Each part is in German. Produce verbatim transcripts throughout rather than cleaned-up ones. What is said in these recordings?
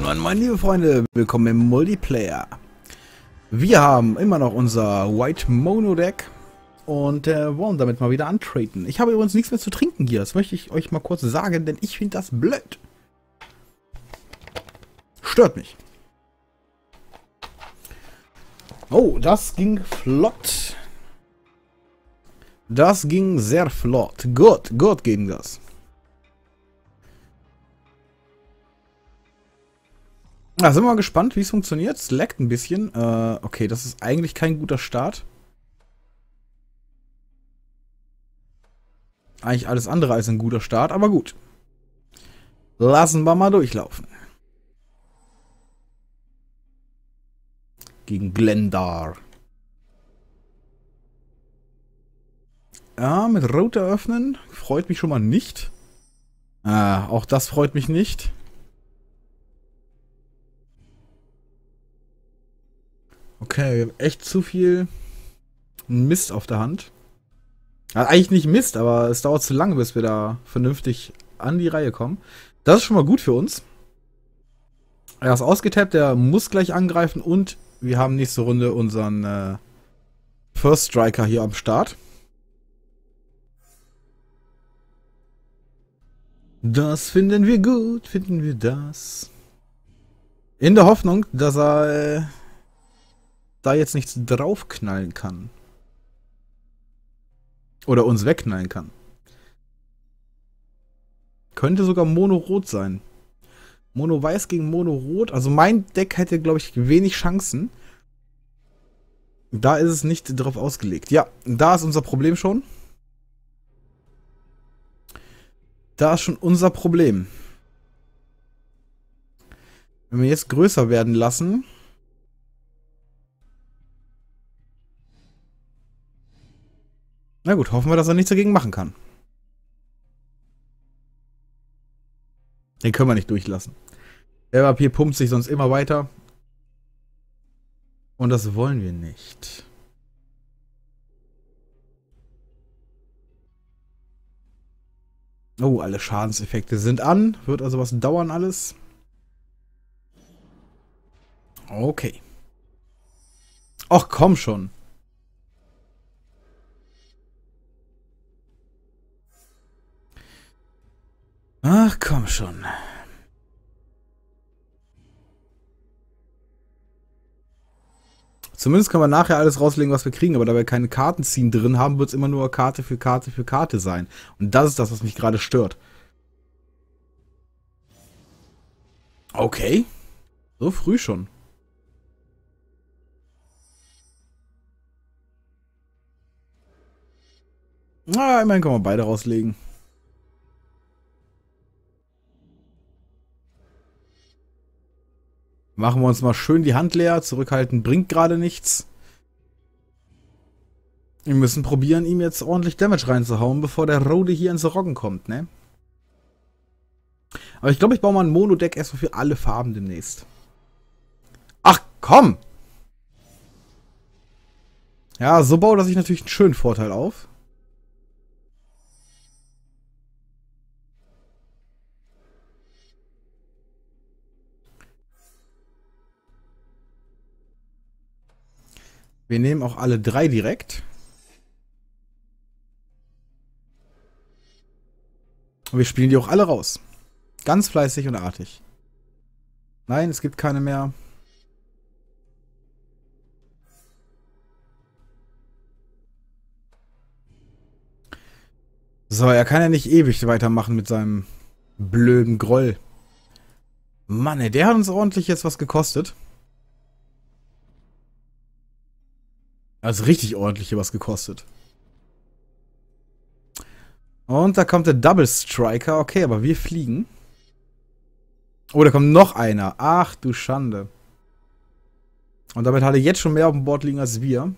Moin Moin liebe Freunde, willkommen im Multiplayer. Wir haben immer noch unser White Mono Deck und äh, wollen damit mal wieder antraden. Ich habe übrigens nichts mehr zu trinken hier, das möchte ich euch mal kurz sagen, denn ich finde das blöd. Stört mich. Oh, das ging flott. Das ging sehr flott. Gut, gut ging das. Ja, sind wir mal gespannt, wie es funktioniert. Es leckt ein bisschen. Äh, okay, das ist eigentlich kein guter Start. Eigentlich alles andere als ein guter Start, aber gut. Lassen wir mal durchlaufen. Gegen Glendar. Ja, mit Rot eröffnen. Freut mich schon mal nicht. Ah, auch das freut mich nicht. Okay, wir haben echt zu viel Mist auf der Hand. Also eigentlich nicht Mist, aber es dauert zu lange, bis wir da vernünftig an die Reihe kommen. Das ist schon mal gut für uns. Er ist ausgetappt, der muss gleich angreifen und wir haben nächste Runde unseren äh, First Striker hier am Start. Das finden wir gut, finden wir das. In der Hoffnung, dass er äh, da jetzt nichts draufknallen kann. Oder uns wegknallen kann. Könnte sogar Mono-Rot sein. Mono-Weiß gegen Mono-Rot. Also mein Deck hätte, glaube ich, wenig Chancen. Da ist es nicht drauf ausgelegt. Ja, da ist unser Problem schon. Da ist schon unser Problem. Wenn wir jetzt größer werden lassen... Na gut, hoffen wir, dass er nichts dagegen machen kann. Den können wir nicht durchlassen. Der Papier pumpt sich sonst immer weiter. Und das wollen wir nicht. Oh, alle Schadenseffekte sind an. Wird also was dauern alles. Okay. Ach, komm schon. Ach, komm schon. Zumindest können wir nachher alles rauslegen, was wir kriegen, aber da wir keine Karten ziehen drin haben, wird es immer nur Karte für Karte für Karte sein. Und das ist das, was mich gerade stört. Okay. So früh schon. Na, immerhin können wir beide rauslegen. Machen wir uns mal schön die Hand leer. Zurückhalten bringt gerade nichts. Wir müssen probieren, ihm jetzt ordentlich Damage reinzuhauen, bevor der Rode hier ins Roggen kommt, ne? Aber ich glaube, ich baue mal ein Mono-Deck erstmal für alle Farben demnächst. Ach, komm! Ja, so baut er sich natürlich einen schönen Vorteil auf. Wir nehmen auch alle drei direkt. Und wir spielen die auch alle raus. Ganz fleißig und artig. Nein, es gibt keine mehr. So, er kann ja nicht ewig weitermachen mit seinem blöden Groll. Mann, ey, der hat uns ordentlich jetzt was gekostet. Also richtig ordentlich was gekostet. Und da kommt der Double Striker. Okay, aber wir fliegen. Oh, da kommt noch einer. Ach du Schande. Und damit hat er jetzt schon mehr auf dem Board liegen als wir.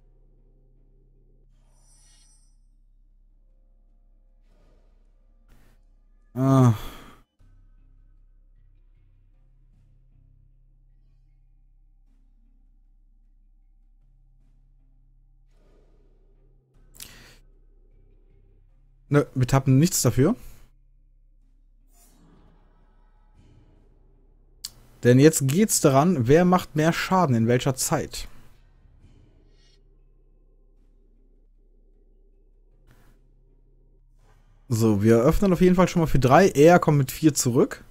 Ah. Ne, wir tappen nichts dafür. Denn jetzt geht's daran, wer macht mehr Schaden in welcher Zeit. So, wir öffnen auf jeden Fall schon mal für drei. Er kommt mit vier zurück.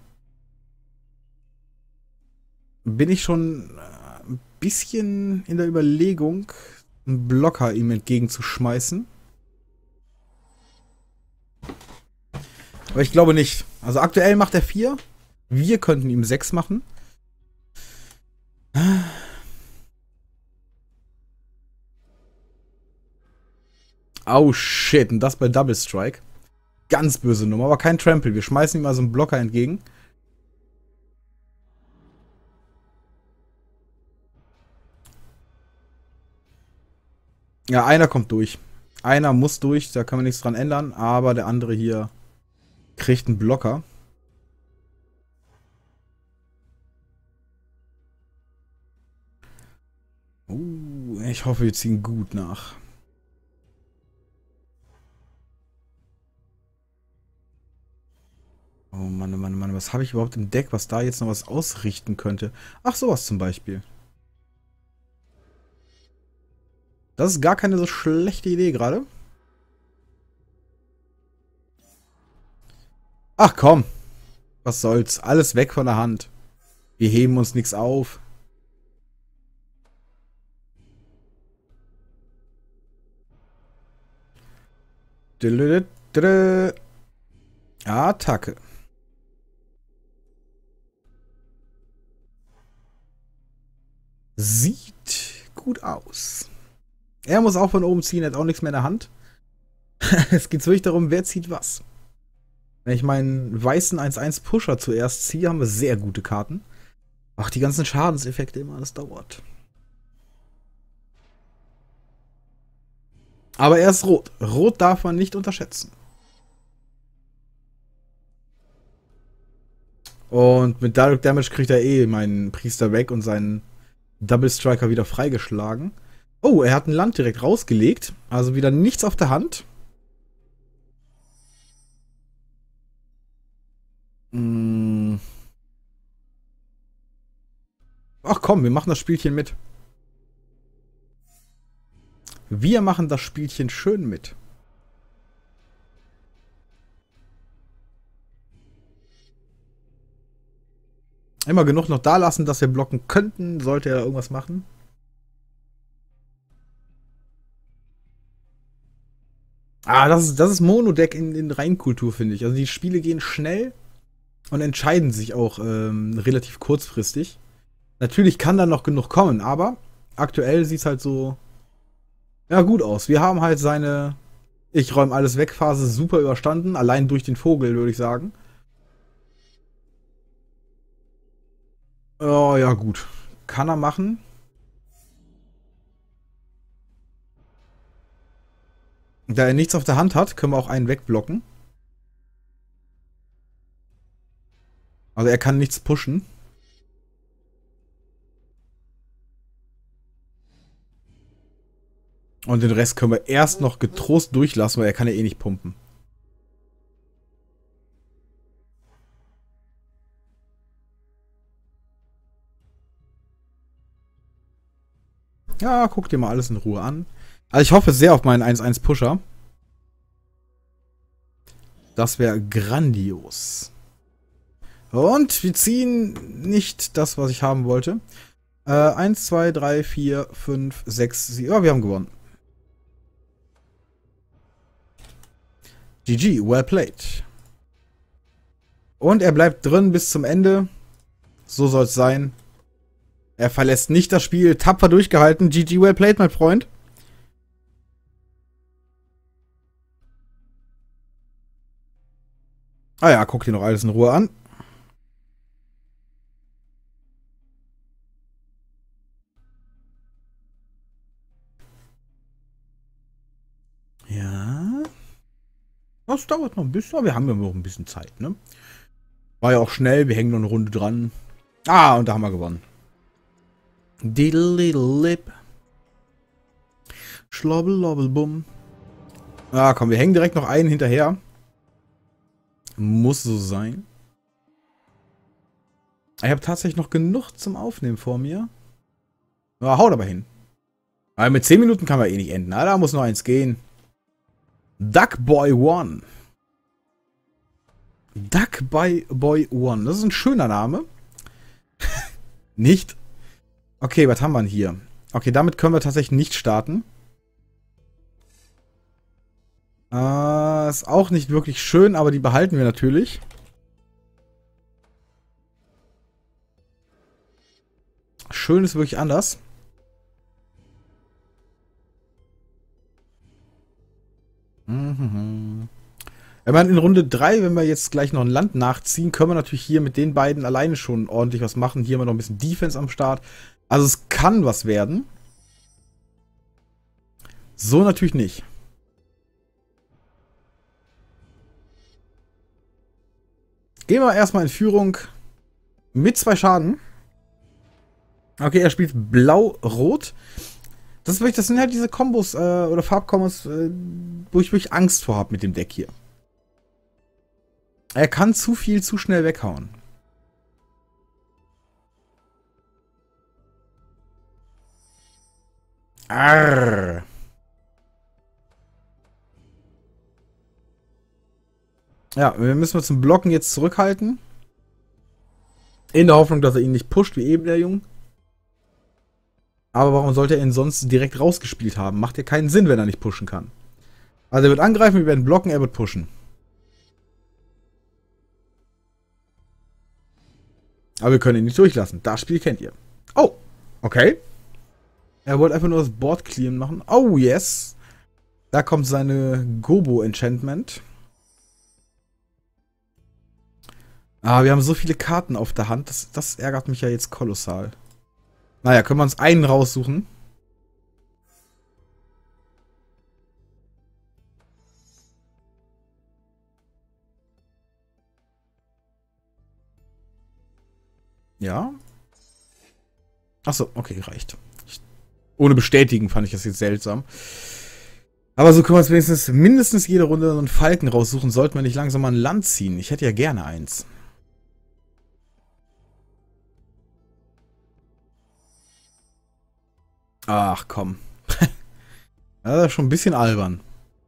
Bin ich schon ein bisschen in der Überlegung, einen Blocker ihm entgegenzuschmeißen. Aber ich glaube nicht. Also aktuell macht er vier. Wir könnten ihm sechs machen. Oh shit, und das bei Double Strike. Ganz böse Nummer, aber kein Trample. Wir schmeißen ihm also einen Blocker entgegen. Ja, einer kommt durch. Einer muss durch, da kann man nichts dran ändern, aber der andere hier kriegt einen Blocker. Uh, ich hoffe, wir ziehen gut nach. Oh Mann, oh Mann, oh Mann, was habe ich überhaupt im Deck, was da jetzt noch was ausrichten könnte? Ach, sowas zum Beispiel. Das ist gar keine so schlechte Idee gerade. Ach komm, was soll's, alles weg von der Hand. Wir heben uns nichts auf. Attacke. Sieht gut aus. Er muss auch von oben ziehen, hat auch nichts mehr in der Hand. Es geht wirklich darum, wer zieht was. Wenn ich meinen weißen eins eins Pusher zuerst ziehe, haben wir sehr gute Karten. Ach, die ganzen Schadenseffekte immer, das dauert. Aber er ist rot. Rot darf man nicht unterschätzen. Und mit Direct Damage kriegt er eh meinen Priester weg und seinen Double Striker wieder freigeschlagen. Oh, er hat ein Land direkt rausgelegt. Also wieder nichts auf der Hand. Hm. Ach komm, wir machen das Spielchen mit. Wir machen das Spielchen schön mit. Immer genug noch da lassen, dass wir blocken könnten, sollte er irgendwas machen. Ah, das ist, das ist Monodeck in, in Reinkultur, finde ich. Also die Spiele gehen schnell und entscheiden sich auch ähm, relativ kurzfristig. Natürlich kann da noch genug kommen, aber aktuell sieht es halt so ja gut aus. Wir haben halt seine Ich räume alles weg Phase super überstanden, allein durch den Vogel, würde ich sagen. Oh ja, gut. Kann er machen. Da er nichts auf der Hand hat, können wir auch einen wegblocken. Also er kann nichts pushen. Und den Rest können wir erst noch getrost durchlassen, weil er kann ja eh nicht pumpen. Ja, guck dir mal alles in Ruhe an. Also ich hoffe sehr auf meinen eins eins Pusher. Das wäre grandios. Und wir ziehen nicht das, was ich haben wollte. Äh, eins, zwei, drei, vier, fünf, sechs, sieben. Ja, wir haben gewonnen. G G, well played. Und er bleibt drin bis zum Ende. So soll es sein. Er verlässt nicht das Spiel. Tapfer durchgehalten. G G, well played, mein Freund. Ah ja, guck dir noch alles in Ruhe an. Ja. Das dauert noch ein bisschen, aber wir haben ja noch ein bisschen Zeit, ne? War ja auch schnell, wir hängen noch eine Runde dran. Ah, und da haben wir gewonnen. Diddle-diddle-lip. Schlobbel-lobbel-bum. Ah, komm, wir hängen direkt noch einen hinterher. Muss so sein. Ich habe tatsächlich noch genug zum Aufnehmen vor mir. Ja, haut aber hin. Aber mit zehn Minuten kann man eh nicht enden. Ah, da muss noch eins gehen. Duckboy One. Duckboy Boy One. Das ist ein schöner Name. Nicht? Okay, was haben wir denn hier? Okay, damit können wir tatsächlich nicht starten. Äh, ist auch nicht wirklich schön, aber die behalten wir natürlich. Schön ist wirklich anders. Mhm. Wenn man in Runde drei, wenn wir jetzt gleich noch ein Land nachziehen, können wir natürlich hier mit den beiden alleine schon ordentlich was machen. Hier haben wir noch ein bisschen Defense am Start. Also es kann was werden. So natürlich nicht. Gehen wir erstmal in Führung mit zwei Schaden. Okay, er spielt blau-rot. Das, ist wirklich, das sind halt diese Kombos äh, oder Farbkombos, äh, wo ich wirklich Angst vor habe mit dem Deck hier. Er kann zu viel zu schnell weghauen. Arr. Ja, wir müssen wir zum Blocken jetzt zurückhalten. In der Hoffnung, dass er ihn nicht pusht, wie eben der Junge. Aber warum sollte er ihn sonst direkt rausgespielt haben? Macht ja keinen Sinn, wenn er nicht pushen kann. Also er wird angreifen, wir werden blocken, er wird pushen. Aber wir können ihn nicht durchlassen. Das Spiel kennt ihr. Oh, okay. Er wollte einfach nur das Board clean machen. Oh, yes. Da kommt seine Gobo-Enchantment. Ah, wir haben so viele Karten auf der Hand. Das, das ärgert mich ja jetzt kolossal. Naja, können wir uns einen raussuchen. Ja. Achso, okay, reicht. Ich, ohne bestätigen fand ich das jetzt seltsam. Aber so können wir uns wenigstens mindestens jede Runde so einen Falken raussuchen. Sollten wir nicht langsam mal ein Land ziehen. Ich hätte ja gerne eins. Ach, komm. Das ist schon ein bisschen albern.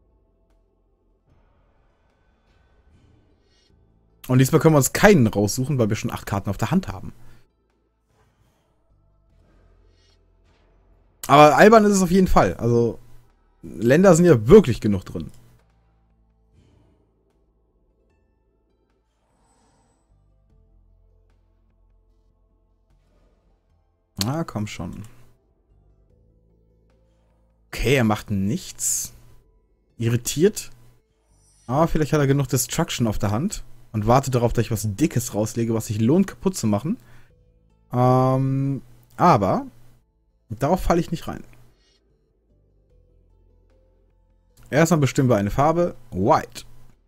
Und diesmal können wir uns keinen raussuchen, weil wir schon acht Karten auf der Hand haben. Aber albern ist es auf jeden Fall. Also, Länder sind ja wirklich genug drin. Ah, komm schon. Okay, er macht nichts. Irritiert. Aber vielleicht hat er genug Destruction auf der Hand. Und wartet darauf, dass ich was Dickes rauslege, was sich lohnt, kaputt zu machen. Ähm, aber darauf falle ich nicht rein. Erstmal bestimmen wir eine Farbe. White.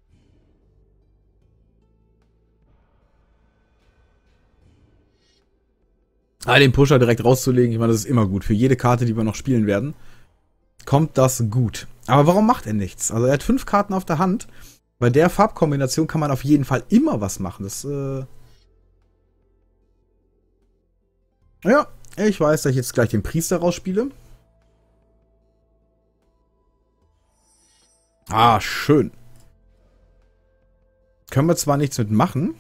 Ah, den Pusher direkt rauszulegen, ich meine, das ist immer gut. Für jede Karte, die wir noch spielen werden, kommt das gut. Aber warum macht er nichts? Also er hat fünf Karten auf der Hand. Bei der Farbkombination kann man auf jeden Fall immer was machen. Das, äh ja, ich weiß, dass ich jetzt gleich den Priester rausspiele. Ah, schön. Können wir zwar nichts mit machen.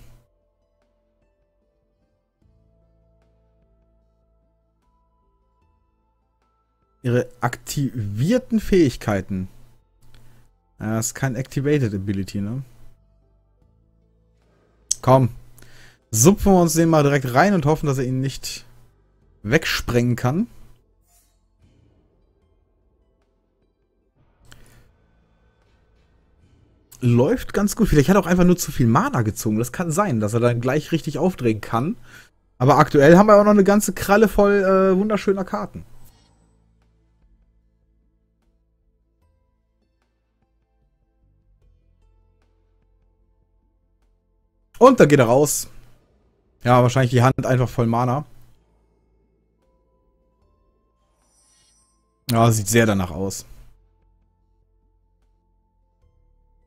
Ihre aktivierten Fähigkeiten. Ja, das ist kein Activated Ability, ne? Komm. Supfen wir uns den mal direkt rein und hoffen, dass er ihn nicht wegsprengen kann. Läuft ganz gut. Vielleicht hat er auch einfach nur zu viel Mana gezogen. Das kann sein, dass er dann gleich richtig aufdrehen kann. Aber aktuell haben wir auch noch eine ganze Kralle voll äh, wunderschöner Karten. Und da geht er raus. Ja, wahrscheinlich die Hand einfach voll Mana. Ja, sieht sehr danach aus.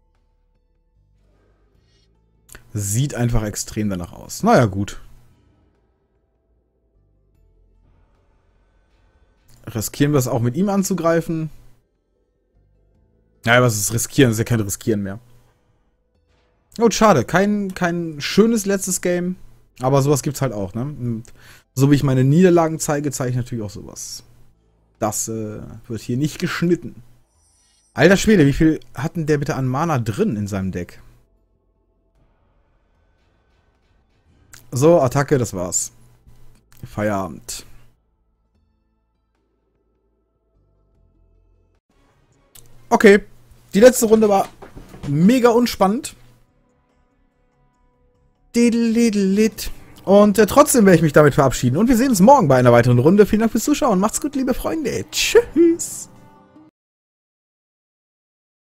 Sieht einfach extrem danach aus. Naja, gut. riskieren wir es auch mit ihm anzugreifen. Ja, was ist riskieren? Das ist ja kein Riskieren mehr. Oh, schade. Kein, kein schönes letztes Game. Aber sowas gibt's halt auch, ne? Und so wie ich meine Niederlagen zeige, zeige ich natürlich auch sowas. Das äh, wird hier nicht geschnitten. Alter Schwede, wie viel hat denn der bitte an Mana drin in seinem Deck? So, Attacke, das war's. Feierabend. Okay, die letzte Runde war mega unspannend. Und äh, trotzdem werde ich mich damit verabschieden. Und wir sehen uns morgen bei einer weiteren Runde. Vielen Dank fürs Zuschauen. Macht's gut, liebe Freunde. Tschüss.